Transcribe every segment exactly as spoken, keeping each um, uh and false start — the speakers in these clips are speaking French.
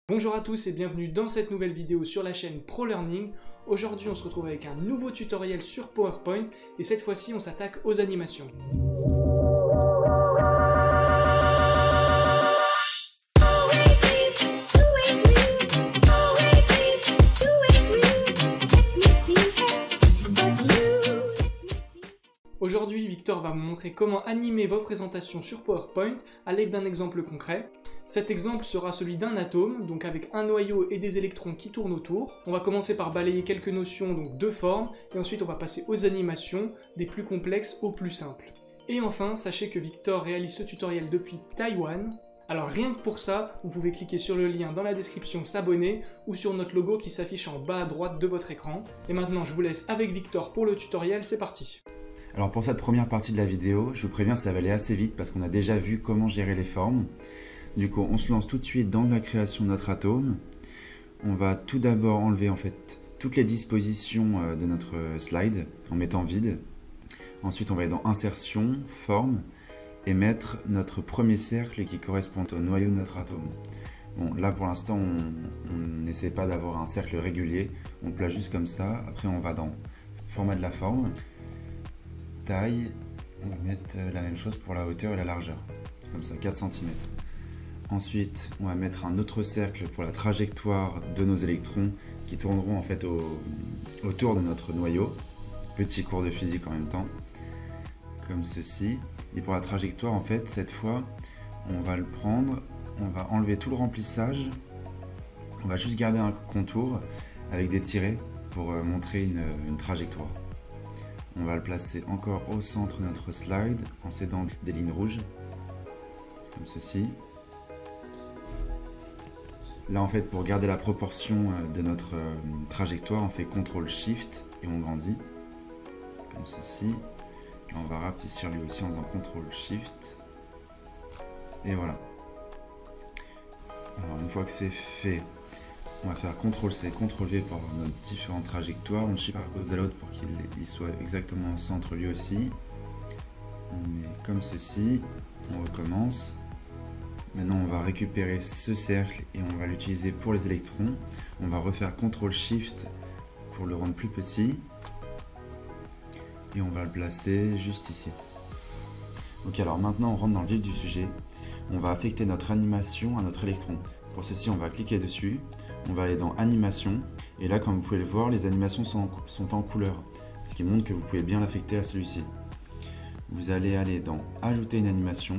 Bonjour à tous et bienvenue dans cette nouvelle vidéo sur la chaîne ProLearning. Aujourd'hui on se retrouve avec un nouveau tutoriel sur PowerPoint et cette fois-ci on s'attaque aux animations. Aujourd'hui, Victor va vous montrer comment animer vos présentations sur PowerPoint à l'aide d'un exemple concret. Cet exemple sera celui d'un atome, donc avec un noyau et des électrons qui tournent autour. On va commencer par balayer quelques notions donc de forme, et ensuite on va passer aux animations, des plus complexes aux plus simples. Et enfin, sachez que Victor réalise ce tutoriel depuis Taïwan. Alors rien que pour ça, vous pouvez cliquer sur le lien dans la description s'abonner ou sur notre logo qui s'affiche en bas à droite de votre écran. Et maintenant je vous laisse avec Victor pour le tutoriel, c'est parti. Alors pour cette première partie de la vidéo, je vous préviens, ça va aller assez vite parce qu'on a déjà vu comment gérer les formes. Du coup, on se lance tout de suite dans la création de notre atome. On va tout d'abord enlever en fait toutes les dispositions de notre slide en mettant vide. Ensuite, on va aller dans Insertion, Forme et mettre notre premier cercle qui correspond au noyau de notre atome. Bon, là pour l'instant, on n'essaie pas d'avoir un cercle régulier. On le place juste comme ça. Après, on va dans Format de la forme. Taille, on va mettre la même chose pour la hauteur et la largeur, comme ça, quatre centimètres. Ensuite, on va mettre un autre cercle pour la trajectoire de nos électrons qui tourneront en fait au, autour de notre noyau. Petit cours de physique en même temps, comme ceci. Et pour la trajectoire, en fait, cette fois, on va le prendre, on va enlever tout le remplissage, on va juste garder un contour avec des tirets pour montrer une, une trajectoire. On va le placer encore au centre de notre slide en s'aidant des lignes rouges, comme ceci. Là en fait, pour garder la proportion de notre trajectoire, on fait contrôle shift et on grandit, comme ceci. Là on va rapetisser lui aussi en faisant contrôle shift. Et voilà. Alors une fois que c'est fait, on va faire contrôle C, contrôle V pour nos différentes trajectoires. On le superpose à l'autre pour qu'il soit exactement au centre lui aussi. On met comme ceci. On recommence. Maintenant, on va récupérer ce cercle et on va l'utiliser pour les électrons. On va refaire contrôle shift pour le rendre plus petit. Et on va le placer juste ici. Ok, alors maintenant, on rentre dans le vif du sujet. On va affecter notre animation à notre électron. Pour ceci, on va cliquer dessus. On va aller dans Animation, et là comme vous pouvez le voir, les animations sont, sont en couleur, ce qui montre que vous pouvez bien l'affecter à celui-ci. Vous allez aller dans Ajouter une animation.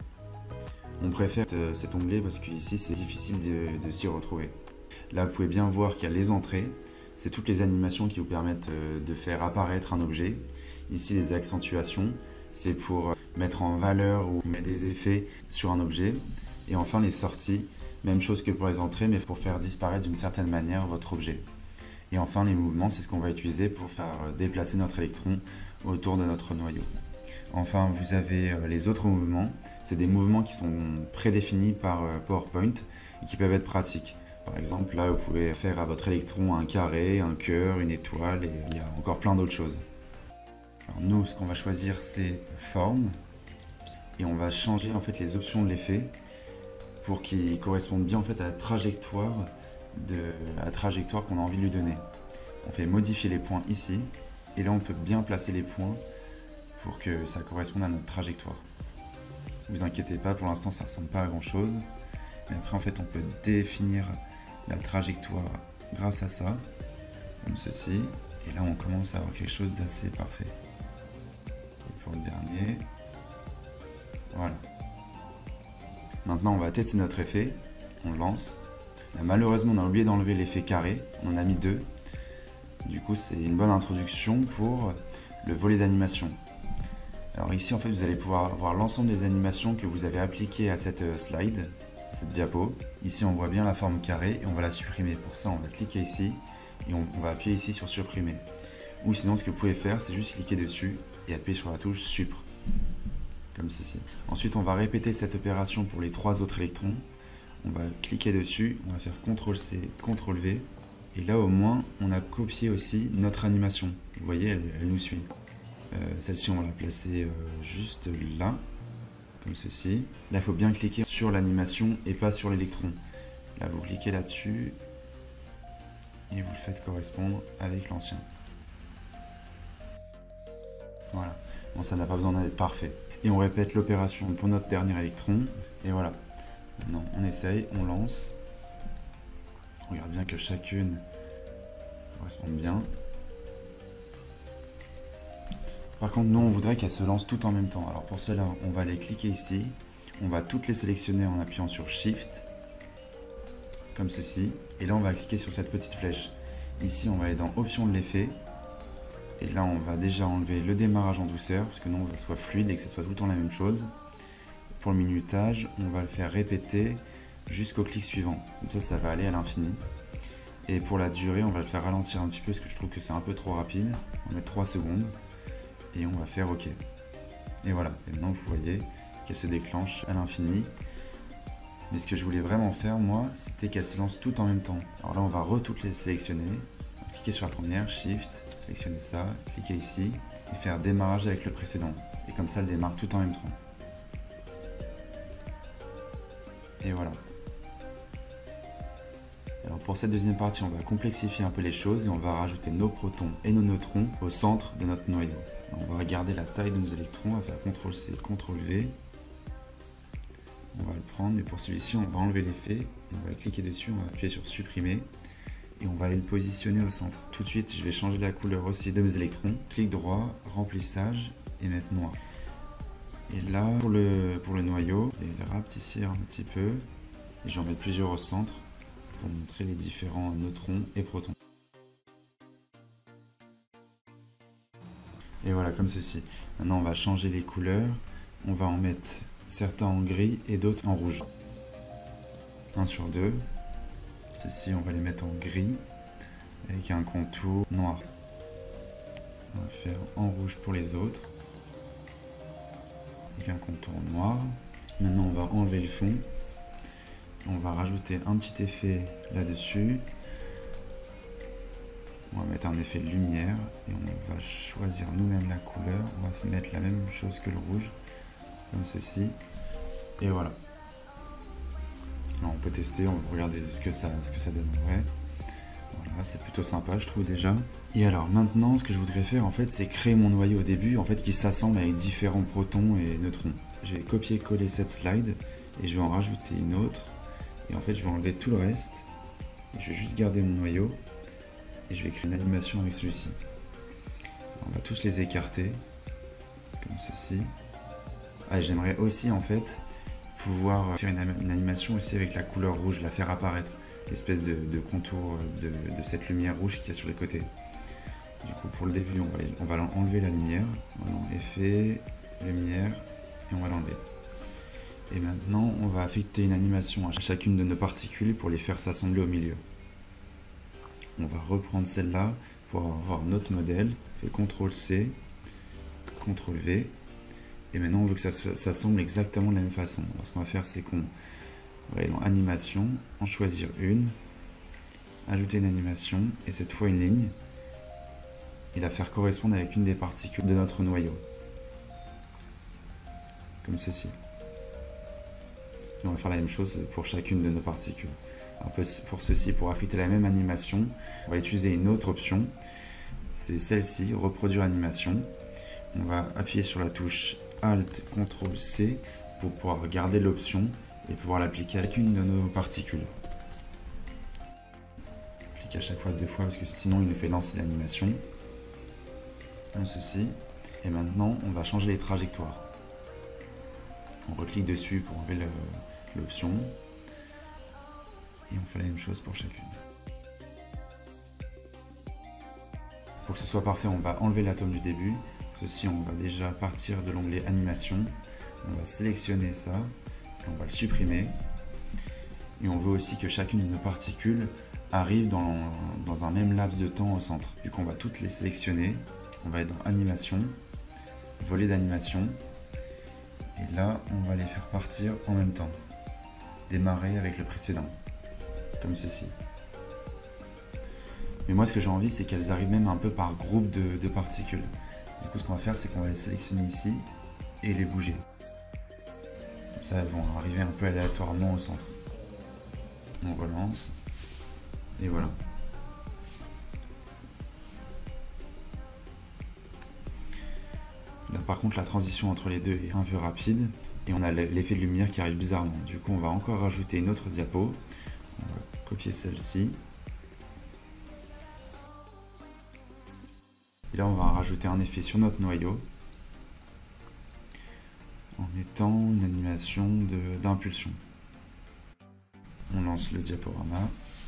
On préfère cet onglet parce qu'ici c'est difficile de, de s'y retrouver. Là vous pouvez bien voir qu'il y a les entrées, c'est toutes les animations qui vous permettent de faire apparaître un objet. Ici les accentuations, c'est pour mettre en valeur ou mettre des effets sur un objet. Et enfin les sorties. Même chose que pour les entrées, mais pour faire disparaître d'une certaine manière votre objet. Et enfin, les mouvements, c'est ce qu'on va utiliser pour faire déplacer notre électron autour de notre noyau. Enfin, vous avez les autres mouvements. C'est des mouvements qui sont prédéfinis par PowerPoint et qui peuvent être pratiques. Par exemple, là, vous pouvez faire à votre électron un carré, un cœur, une étoile, et il y a encore plein d'autres choses. Alors nous, ce qu'on va choisir, c'est forme. Et on va changer en fait les options de l'effet pour qu'il corresponde bien en fait à la trajectoire de à la trajectoire qu'on a envie de lui donner. On fait modifier les points ici, et là on peut bien placer les points pour que ça corresponde à notre trajectoire. Ne vous inquiétez pas, pour l'instant ça ne ressemble pas à grand chose, mais après en fait on peut définir la trajectoire grâce à ça, comme ceci, et là on commence à avoir quelque chose d'assez parfait. Et pour le dernier, voilà. Maintenant, on va tester notre effet. On lance. Là, malheureusement, on a oublié d'enlever l'effet carré. On en a mis deux. Du coup, c'est une bonne introduction pour le volet d'animation. Alors ici, en fait, vous allez pouvoir voir l'ensemble des animations que vous avez appliquées à cette slide, à cette diapo. Ici, on voit bien la forme carrée et on va la supprimer. Pour ça, on va cliquer ici et on, on va appuyer ici sur supprimer. Ou sinon, ce que vous pouvez faire, c'est juste cliquer dessus et appuyer sur la touche Supr. Comme ceci. Ensuite, on va répéter cette opération pour les trois autres électrons. On va cliquer dessus, on va faire contrôle C, contrôle V. Et là, au moins, on a copié aussi notre animation. Vous voyez, elle, elle nous suit. Euh, Celle-ci, on va la placer euh, juste là, comme ceci. Là, il faut bien cliquer sur l'animation et pas sur l'électron. Là, vous cliquez là-dessus et vous le faites correspondre avec l'ancien. Voilà. Bon, ça n'a pas besoin d'être parfait. Et on répète l'opération pour notre dernier électron. Et voilà. Maintenant, on essaye, on lance. On regarde bien que chacune corresponde bien. Par contre, nous, on voudrait qu'elles se lancent toutes en même temps. Alors pour cela, on va les cliquer ici. On va toutes les sélectionner en appuyant sur Shift, comme ceci. Et là, on va cliquer sur cette petite flèche. Ici, on va aller dans Options de l'effet. Et là, on va déjà enlever le démarrage en douceur, parce que non, que ça soit fluide et que ce soit tout le temps la même chose. Pour le minutage, on va le faire répéter jusqu'au clic suivant. Comme ça, ça va aller à l'infini. Et pour la durée, on va le faire ralentir un petit peu, parce que je trouve que c'est un peu trop rapide. On va mettre trois secondes. Et on va faire OK. Et voilà, et maintenant vous voyez qu'elle se déclenche à l'infini. Mais ce que je voulais vraiment faire, moi, c'était qu'elle se lance toutes en même temps. Alors là, on va re-toutes les sélectionner. Cliquer sur la première, Shift, sélectionner ça, cliquer ici, et faire démarrage avec le précédent. Et comme ça, elle démarre tout en même temps. Et voilà. Alors pour cette deuxième partie, on va complexifier un peu les choses et on va rajouter nos protons et nos neutrons au centre de notre noyau. Alors on va regarder la taille de nos électrons, on va faire contrôle C, contrôle V. On va le prendre, mais pour celui-ci, on va enlever l'effet, on va cliquer dessus, on va appuyer sur supprimer et on va aller le positionner au centre. Tout de suite, je vais changer la couleur aussi de mes électrons. Clic droit, remplissage et mettre noir. Et là, pour le, pour le noyau, je vais le rapetisser un petit peu et j'en mets plusieurs au centre pour montrer les différents neutrons et protons. Et voilà, comme ceci. Maintenant, on va changer les couleurs. On va en mettre certains en gris et d'autres en rouge. un sur deux. Ceci, on va les mettre en gris avec un contour noir. On va faire en rouge pour les autres avec un contour noir. Maintenant, on va enlever le fond. On va rajouter un petit effet là-dessus. On va mettre un effet de lumière et on va choisir nous-mêmes la couleur. On va mettre la même chose que le rouge, comme ceci. Et voilà. Alors on peut tester, on va regarder ce que ça, ce que ça donne en vrai. Voilà, c'est plutôt sympa, je trouve déjà. Et alors maintenant, ce que je voudrais faire, en fait, c'est créer mon noyau au début, en fait, qui s'assemble avec différents protons et neutrons. Je vais copier-coller cette slide et je vais en rajouter une autre. Et en fait, je vais enlever tout le reste. Et je vais juste garder mon noyau. Et je vais créer une animation avec celui-ci. On va tous les écarter, comme ceci. Ah, j'aimerais aussi en fait pouvoir faire une, une animation aussi avec la couleur rouge, la faire apparaître, l'espèce de, de contour de, de cette lumière rouge qu'il y a sur les côtés. Du coup, pour le début, on va, on va enlever la lumière. Voilà, effet, lumière, et on va l'enlever. Et maintenant, on va affecter une animation à chacune de nos particules pour les faire s'assembler au milieu. On va reprendre celle-là pour avoir notre modèle. On fait contrôle C, contrôle V. Et maintenant, on veut que ça s'assemble exactement de la même façon. Alors, ce qu'on va faire, c'est qu'on va aller dans Animation, en choisir une, ajouter une animation, et cette fois une ligne, et la faire correspondre avec une des particules de notre noyau. Comme ceci. Et on va faire la même chose pour chacune de nos particules. Alors pour ceci, pour affecter la même animation, on va utiliser une autre option. C'est celle-ci, reproduire animation. On va appuyer sur la touche Alt, contrôle C pour pouvoir garder l'option et pouvoir l'appliquer à chacune de nos particules. Clique à chaque fois deux fois parce que sinon il nous fait lancer l'animation. Comme ceci. Et maintenant, on va changer les trajectoires. On reclique dessus pour enlever l'option. Et on fait la même chose pour chacune. Pour que ce soit parfait, on va enlever l'atome du début. Pour ceci, on va déjà partir de l'onglet Animation. On va sélectionner ça. Et on va le supprimer. Et on veut aussi que chacune de nos particules arrive dans, dans un même laps de temps au centre. Du coup, on va toutes les sélectionner. On va être dans Animation, volet d'animation. Et là, on va les faire partir en même temps. Démarrer avec le précédent. Comme ceci. Mais moi ce que j'ai envie c'est qu'elles arrivent même un peu par groupe de, de particules. Du coup ce qu'on va faire c'est qu'on va les sélectionner ici et les bouger. Comme ça elles vont arriver un peu aléatoirement au centre. On relance. Et voilà. Là par contre la transition entre les deux est un peu rapide et on a l'effet de lumière qui arrive bizarrement. Du coup on va encore rajouter une autre diapo. On va copier celle-ci. Et là on va rajouter un effet sur notre noyau en mettant une animation d'impulsion. On lance le diaporama.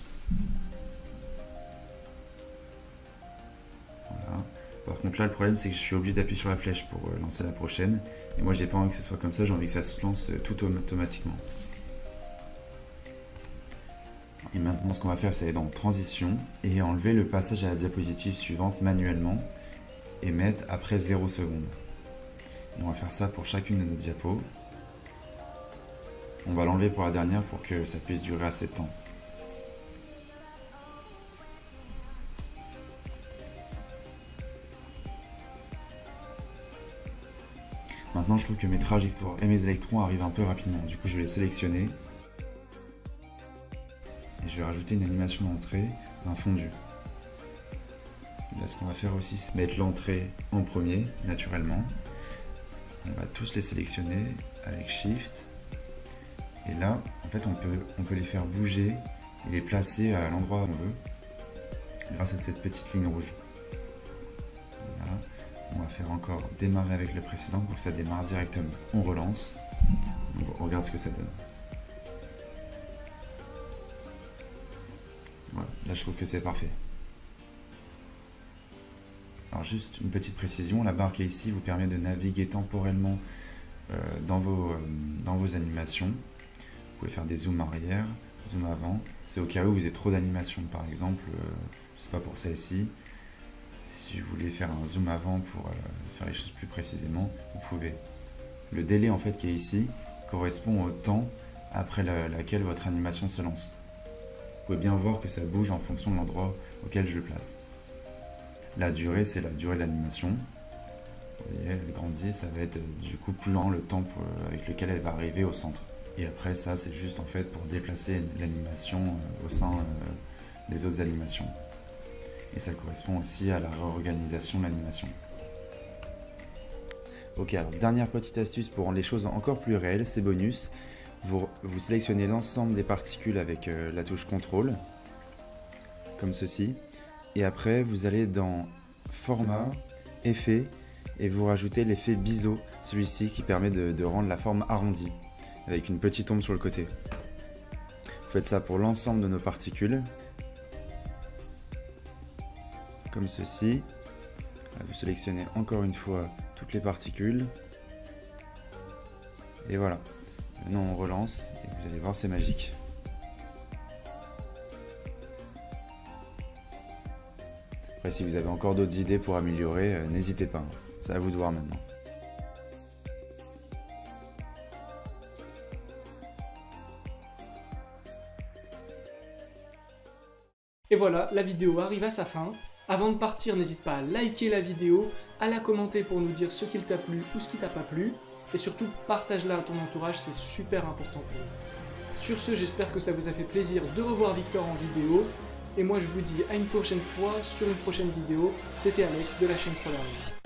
Voilà. Par contre là le problème c'est que je suis obligé d'appuyer sur la flèche pour lancer la prochaine. Et moi j'ai pas envie que ce soit comme ça, j'ai envie que ça se lance tout automatiquement. Et maintenant ce qu'on va faire c'est aller dans transition et enlever le passage à la diapositive suivante manuellement et mettre après zéro secondes. Et on va faire ça pour chacune de nos diapos. On va l'enlever pour la dernière pour que ça puisse durer assez de temps. Maintenant je trouve que mes trajectoires et mes électrons arrivent un peu rapidement, du coup je vais les sélectionner. Et je vais rajouter une animation d'entrée d'un fondu. Là ce qu'on va faire aussi c'est mettre l'entrée en premier, naturellement. On va tous les sélectionner avec Shift. Et là, en fait, on peut, on peut les faire bouger et les placer à l'endroit où on veut, grâce à cette petite ligne rouge. Voilà. On va faire encore démarrer avec le précédent pour que ça démarre directement. On relance. On regarde ce que ça donne. Voilà. Là, je trouve que c'est parfait. Alors juste une petite précision, la barre qui est ici vous permet de naviguer temporellement euh, dans, vos, euh, dans vos animations. Vous pouvez faire des zooms arrière, zoom avant. C'est au cas où vous avez trop d'animations. Par exemple, euh, je sais pas pour celle-ci, si vous voulez faire un zoom avant pour euh, faire les choses plus précisément, vous pouvez. Le délai en fait qui est ici correspond au temps après la, laquelle votre animation se lance. Vous pouvez bien voir que ça bouge en fonction de l'endroit auquel je le place. La durée, c'est la durée de l'animation. Vous voyez, elle grandit, ça va être du coup plus lent le temps pour, avec lequel elle va arriver au centre. Et après, ça, c'est juste en fait pour déplacer l'animation au sein euh, des autres animations. Et ça correspond aussi à la réorganisation de l'animation. Ok, alors dernière petite astuce pour rendre les choses encore plus réelles, c'est bonus. Vous, vous sélectionnez l'ensemble des particules avec euh, la touche contrôle, comme ceci. Et après, vous allez dans Format, Effet, et vous rajoutez l'effet biseau, celui-ci qui permet de, de rendre la forme arrondie, avec une petite ombre sur le côté. Vous faites ça pour l'ensemble de nos particules, comme ceci. Vous sélectionnez encore une fois toutes les particules, et voilà. Maintenant on relance, et vous allez voir, c'est magique. Après, si vous avez encore d'autres idées pour améliorer, euh, n'hésitez pas. C'est à vous de voir maintenant. Et voilà, la vidéo arrive à sa fin. Avant de partir, n'hésite pas à liker la vidéo, à la commenter pour nous dire ce qu'il t'a plu ou ce qui t'a pas plu. Et surtout, partage-la à ton entourage, c'est super important pour nous. Sur ce, j'espère que ça vous a fait plaisir de revoir Victor en vidéo. Et moi je vous dis à une prochaine fois sur une prochaine vidéo. C'était Alex de la chaîne ProLearning.